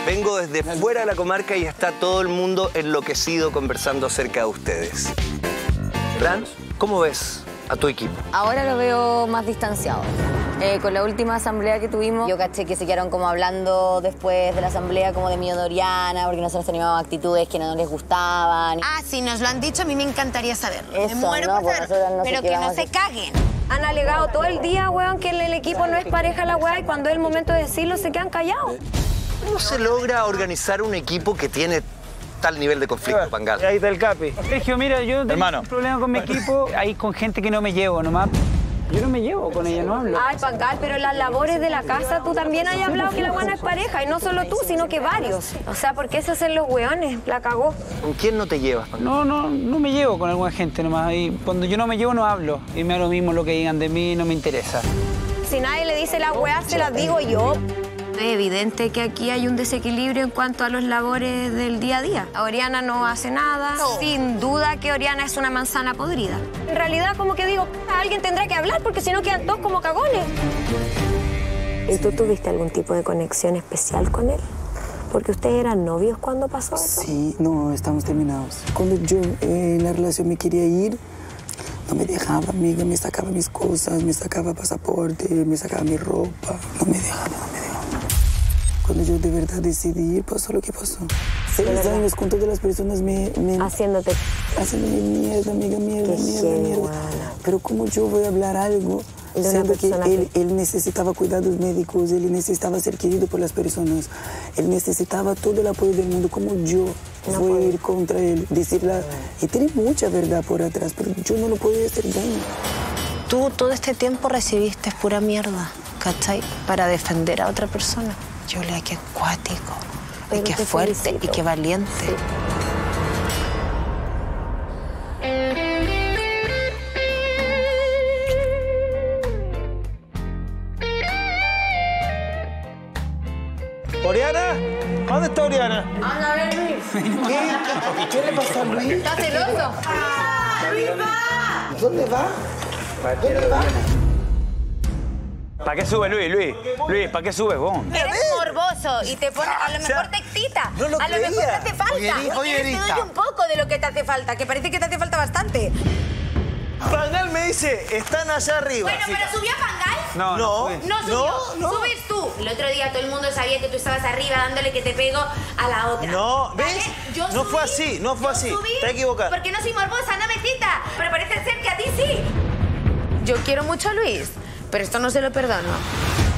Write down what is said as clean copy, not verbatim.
Vengo desde fuera de la comarca y está todo el mundo enloquecido conversando acerca de ustedes. Fran, ¿cómo ves a tu equipo? Ahora lo veo más distanciado. Con la última asamblea que tuvimos, yo caché que se quedaron como hablando después de la asamblea como de mí o de Oriana, porque nosotros teníamos actitudes que no les gustaban. Ah, sí, nos lo han dicho, a mí me encantaría saberlo. Eso, me muero no, por pues saberlo, nosotros pero que no se caguen. Han alegado todo el día, weón, que en el equipo no es pareja la weá y cuando es el momento de decirlo se quedan callados. ¿Cómo se logra organizar un equipo que tiene tal nivel de conflicto, Pangal? Ahí está el Capi. Sergio, mira, yo tengo un problema con mi equipo. Hay con gente que no me llevo nomás. Yo no me llevo con ella, no hablo. Ay, Pangal, pero en las labores de la casa tú también has hablado que la buena es pareja. Y no solo tú, sino que varios. O sea, ¿por qué se hacen los weones? La cagó. ¿Con quién no te llevas, Pangal? No me llevo con alguna gente nomás. Y cuando yo no me llevo, no hablo. Y me da lo mismo lo que digan de mí, no me interesa. Si nadie le dice las weas, se las digo yo. Es evidente que aquí hay un desequilibrio en cuanto a los labores del día a día. Oriana no hace nada. Sin duda que Oriana es una manzana podrida. En realidad, como que digo, alguien tendrá que hablar porque si no quedan todos como cagones. ¿Y tú tuviste algún tipo de conexión especial con él? Porque ustedes eran novios cuando pasó eso. Sí, no, estamos terminados. Cuando yo en la relación me quería ir, no me dejaba, amiga, me sacaba mis cosas, me sacaba pasaporte, me sacaba mi ropa. No me dejaba. Cuando yo de verdad decidí ir, pasó lo que pasó. 6 años con todas las personas Haciéndote mierda, amiga, mierda. Pero como yo voy a hablar algo, siendo que él necesitaba cuidados médicos, él necesitaba ser querido por las personas, él necesitaba todo el apoyo del mundo, como yo voy a ir contra él, decirle, y tiene mucha verdad por atrás, pero yo no lo podía hacer daño. Tú todo este tiempo recibiste pura mierda, ¿cachai? Para defender a otra persona. Yo le que acuático, y que fuerte, y que valiente. Sí. ¿Oriana? ¿Dónde está Oriana? Anda a ver, Luis. ¿Qué le pasó a Luis? ¿Estás celoso? ¡Luis va! ¿Dónde va? ¿Dónde va? ¿Para qué subes, Luis, ¿para qué subes vos? Eres morboso y te pone, a lo mejor te excita. No lo a lo mejor te hace falta. Oye, Te doy un poco de lo que te hace falta, que parece que te hace falta bastante. Pangal me dice, están allá arriba. Bueno, ¿pero subió Pangal? No. No subió. Subes tú. El otro día todo el mundo sabía que tú estabas arriba dándole que te pego a la otra. No, ¿ves? ¿Vale? Yo No fue así, no fue así. Subí Está equivocado. porque no soy morbosa, no me excita. Pero parece ser que a ti sí. Yo quiero mucho a Luis, pero esto no se lo perdono.